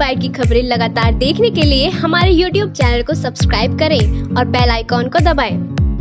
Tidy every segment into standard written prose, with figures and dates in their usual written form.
Bite की खबरें लगातार देखने के लिए हमारे YouTube चैनल को सब्सक्राइब करें और बेल आइकॉन को दबाएं।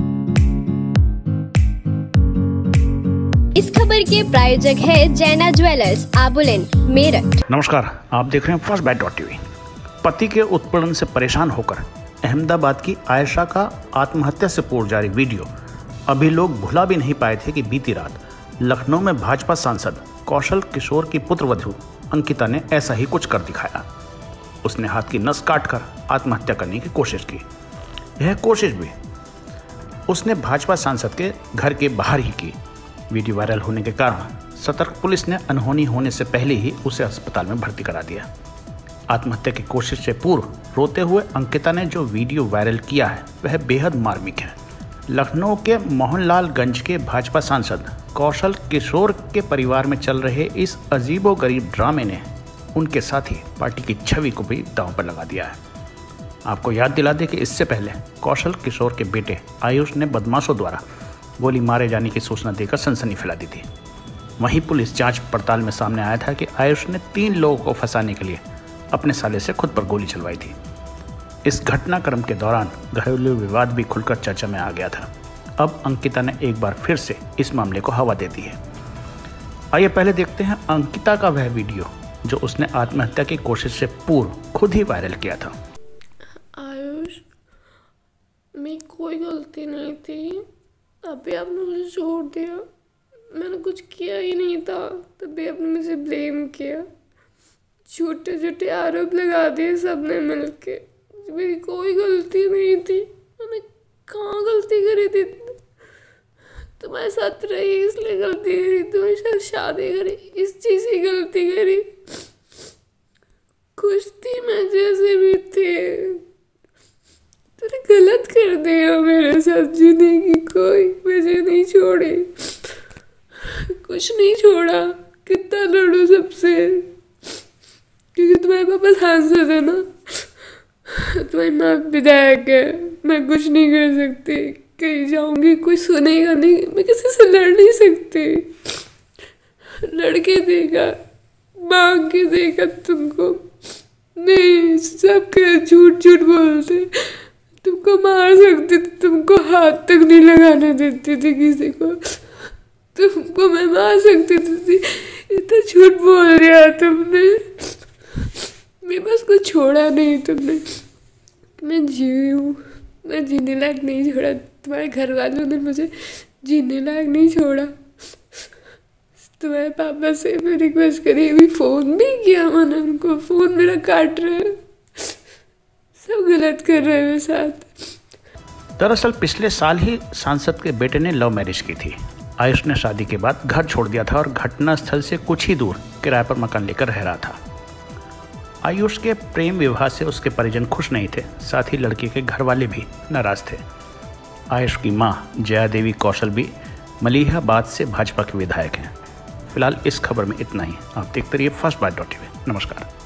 इस खबर के प्रायोजक है जैना ज्वेलर्स, आबुलेन, मेरठ। नमस्कार, आप देख रहे हैं फर्स्ट बाइट .tv। पति के उत्पीड़न से परेशान होकर अहमदाबाद की आयशा का आत्महत्या से पूर्व जारी वीडियो अभी लोग भुला भी नहीं पाए थे कि बीती रात लखनऊ में भाजपा सांसद कौशल किशोर की पुत्रवधू अंकिता ने ऐसा ही कुछ कर दिखाया। उसने हाथ की नस काटकर आत्महत्या करने की कोशिश की। यह कोशिश भी उसने भाजपा सांसद के घर के बाहर ही की। वीडियो वायरल होने के कारण सतर्क पुलिस ने अनहोनी होने से पहले ही उसे अस्पताल में भर्ती करा दिया। आत्महत्या की कोशिश से पूर्व रोते हुए अंकिता ने जो वीडियो वायरल किया है वह बेहद मार्मिक है। लखनऊ के मोहनलालगंज के भाजपा सांसद कौशल किशोर के परिवार में चल रहे इस अजीबोगरीब ड्रामे ने उनके साथ ही पार्टी की छवि को भी दांव पर लगा दिया है। आपको याद दिला दें कि इससे पहले कौशल किशोर के बेटे आयुष ने बदमाशों द्वारा गोली मारे जाने की सूचना देकर सनसनी फैला दी थी। वहीं पुलिस जांच पड़ताल में सामने आया था कि आयुष ने 3 लोगों को फंसाने के लिए अपने साले से खुद पर गोली चलवाई थी। इस घटनाक्रम के दौरान घरेलू विवाद भी खुलकर चर्चा में आ गया था। अब अंकिता ने एक बार फिर से इस मामले को हवा दे दी है। आइए पहले देखते हैं अंकिता का वह वीडियो जो उसने आत्महत्या की कोशिश से पूर्व खुद ही वायरल किया था। आयुष, मेरी कोई गलती नहीं थी। अभी आपने मुझे छोड़ दिया। मैंने कुछ किया ही नहीं था, तभी आपने मुझे ब्लेम किया। छोटे छोटे आरोप लगा दिए सबने मिलके। मेरी कोई गलती नहीं थी। मैंने कहाँ गलती करी थी? तुम्हारे साथ रही इसलिए गलती करी, तुम्हारे साथ शादी करी इस चीज़ की गलती करी। खुश थी मैं जैसे भी थी। तूने गलत कर दिया मेरे साथ। जीने की कोई वजह नहीं छोड़ी, कुछ नहीं छोड़ा। कितना लड़ू सबसे, क्योंकि तुम्हारे पापा सांसद है ना, तुम्हारी माँ विधायक है। मैं कुछ नहीं कर सकती। कहीं जाऊंगी कोई सुनेगा नहीं, मैं किसी से लड़ नहीं सकती। लड़के देगा, मांग के देगा तुमको नहीं। सब झूठ झूठ बोलते। तुमको मार सकती थी, तुमको हाथ तक नहीं लगाने देती थी किसी को। तुमको मैं मार सकती थी। इतना झूठ बोल दिया तुमने। मेरे पास कुछ छोड़ा नहीं तुमने। मैं जी हूँ, मैं जीने लायक नहीं छोड़ा। तुम्हारे घर वालों ने मुझे जीने लायक नहीं छोड़ा। तुम्हारे पापा से मैं रिक्वेस्ट करी, अभी फ़ोन भी किया मैंने उनको। फ़ोन मेरा काट रहे, सब गलत कर रहे हैं मेरे साथ। दरअसल पिछले साल ही सांसद के बेटे ने लव मैरिज की थी। आयुष ने शादी के बाद घर छोड़ दिया था और घटनास्थल से कुछ ही दूर किराए पर मकान लेकर रह रहा था। आयुष के प्रेम विवाह से उसके परिजन खुश नहीं थे, साथ ही लड़की के घर वाले भी नाराज थे। आयुष की मां जया देवी कौशल भी मलिहाबाद से भाजपा के विधायक हैं। फिलहाल इस खबर में इतना ही। आप देखते रहिए फर्स्ट बाइट .tv। नमस्कार।